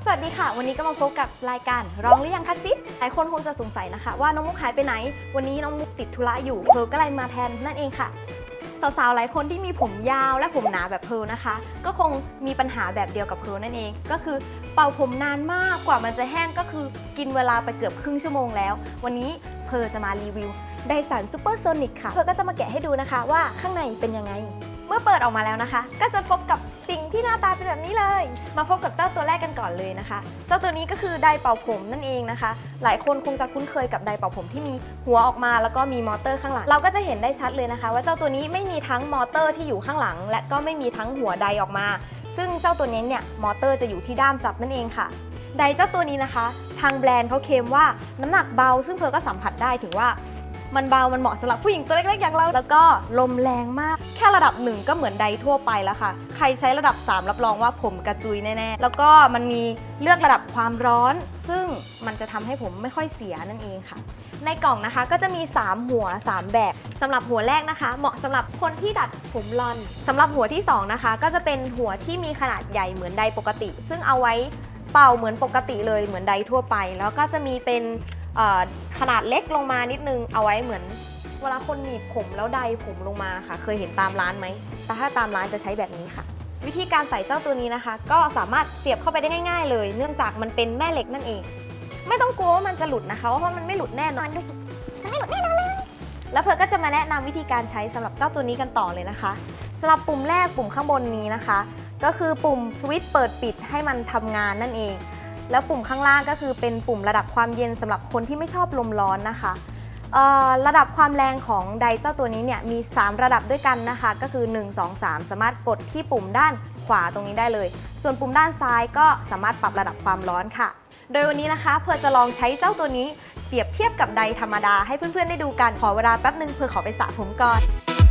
สวัสดีค่ะวันนี้ก็มาพบกับรายการร้องหรือยังคะซิสหลายคนคงจะสงสัยนะคะว่าน้องมุกหายไปไหนวันนี้น้องมุกติดธุระอยู่เพร์ลก็เลยมาแทนนั่นเองค่ะสาวๆหลายคนที่มีผมยาวและผมหนาแบบเพร์ลนะคะก็คงมีปัญหาแบบเดียวกับเพร์ลนั่นเองก็คือเป่าผมนานมากกว่ามันจะแห้งก็คือกินเวลาไปเกือบครึ่งชั่วโมงแล้ววันนี้เพร์ลจะมารีวิวไดสันซูเปอร์โซนิกค่ะเพร์ลก็จะมาแกะให้ดูนะคะว่าข้างในเป็นยังไงเมื่อเปิดออกมาแล้วนะคะก็จะพบกับสิ่งที่หน้าตาเป็นแบบนี้เลยมาพบกับเจ้าตัวแรกกันก่อนเลยนะคะเจ้าตัวนี้ก็คือไดร์เป่าผมนั่นเองนะคะหลายคนคงจะคุ้นเคยกับไดร์เป่าผมที่มีหัวออกมาแล้วก็มีมอเตอร์ข้างหลังเราก็จะเห็นได้ชัดเลยนะคะว่าเจ้าตัวนี้ไม่มีทั้งมอเตอร์ที่อยู่ข้างหลังและก็ไม่มีทั้งหัวไดร์ออกมาซึ่งเจ้าตัวนี้เนี่ยมอเตอร์จะอยู่ที่ด้ามจับนั่นเองค่ะไดร์เจ้าตัวนี้นะคะทางแบรนด์เขาเคลมว่าน้ำหนักเบาซึ่งเพร์ลก็สัมผัสได้ถึงว่ามันเบามันเหมาะสำหรับผู้หญิงตัวเล็กๆอย่างเราแล้วก็ลมแรงมากแค่ระดับ1ก็เหมือนไดทั่วไปแล้วค่ะใครใช้ระดับ3รับรองว่าผมกระจุยแน่ๆแล้วก็มันมีเลือกระดับความร้อนซึ่งมันจะทำให้ผมไม่ค่อยเสียนั่นเองค่ะในกล่องนะคะก็จะมี3หัว3แบบสำหรับหัวแรกนะคะเหมาะสำหรับคนที่ดัดผมลอนสำหรับหัวที่2นะคะก็จะเป็นหัวที่มีขนาดใหญ่เหมือนไดปกติซึ่งเอาไว้เป่าเหมือนปกติเลยเหมือนไดทั่วไปแล้วก็จะมีเป็นขนาดเล็กลงมานิดนึงเอาไว้เหมือนเวลาคนหนีบผมแล้วไดผมลงมาค่ะเคยเห็นตามร้านไหมแต่ถ้าตามร้านจะใช้แบบนี้ค่ะวิธีการใส่เจ้าตัวนี้นะคะก็สามารถเสียบเข้าไปได้ง่ายๆเลยเนื่องจากมันเป็นแม่เหล็กนั่นเองไม่ต้องกลัวว่ามันจะหลุดนะคะเพราะมันไม่หลุดแน่นอนดูสิมันไม่หลุดแน่นอนเลยแล้วเพร์ลก็จะมาแนะนำวิธีการใช้สำหรับเจ้าตัวนี้กันต่อเลยนะคะสำหรับปุ่มแรกปุ่มข้างบนนี้นะคะก็คือปุ่มสวิตช์เปิดปิดให้มันทำงานนั่นเองแล้วปุ่มข้างล่างก็คือเป็นปุ่มระดับความเย็นสำหรับคนที่ไม่ชอบลมร้อนนะคะระดับความแรงของไดร์เจ้าตัวนี้เนี่ยมี3ระดับด้วยกันนะคะก็คือ1 2 3สามารถกดที่ปุ่มด้านขวาตรงนี้ได้เลยส่วนปุ่มด้านซ้ายก็สามารถปรับระดับความร้อนค่ะโดยวันนี้นะคะเพร์ลจะลองใช้เจ้าตัวนี้เปรียบเทียบกับไดร์ธรรมดาให้เพื่อนๆได้ดูกันขอเวลาแป๊บนึงเพร์ลขอไปสระผมก่อน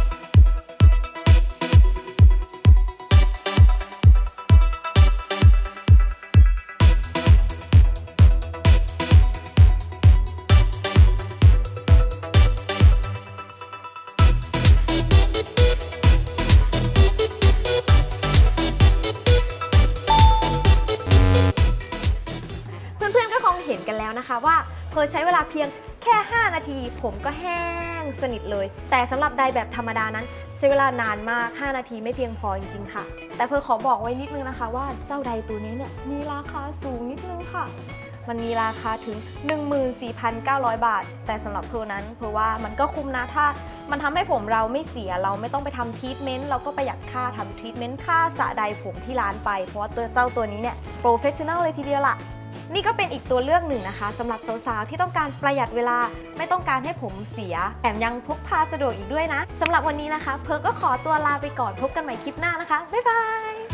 เห็นกันแล้วนะคะว่าเพร์ลใช้เวลาเพียงแค่5นาทีผมก็แห้งสนิทเลยแต่สำหรับไดร์แบบธรรมดานั้นใช้เวลานานมาก5นาทีไม่เพียงพอจริงๆค่ะแต่เพร์ลขอบอกไว้นิดนึงนะคะว่าเจ้าไดร์ตัวนี้เนี่ยมีราคาสูงนิดนึงค่ะมันมีราคาถึง 14,900 บาทแต่สำหรับเพร์ลนั้นเพราะว่ามันก็คุ้มนะถ้ามันทำให้ผมเราไม่เสียเราไม่ต้องไปทำทรีทเมนต์เราก็ประหยัดค่าทำทรีทเมนต์ค่าสระไดร์ผมที่ร้านไปเพราะว่าเจ้าตัวนี้เนี่ยโปรเฟชชั่นแนลเลยทีเดียวล่ะนี่ก็เป็นอีกตัวเลือกหนึ่งนะคะสำหรับสาวๆที่ต้องการประหยัดเวลาไม่ต้องการให้ผมเสียแถมยังพกพาสะดวกอีกด้วยนะสำหรับวันนี้นะคะเพร์ลก็ขอตัวลาไปก่อนพบกันใหม่คลิปหน้านะคะบ๊ายบาย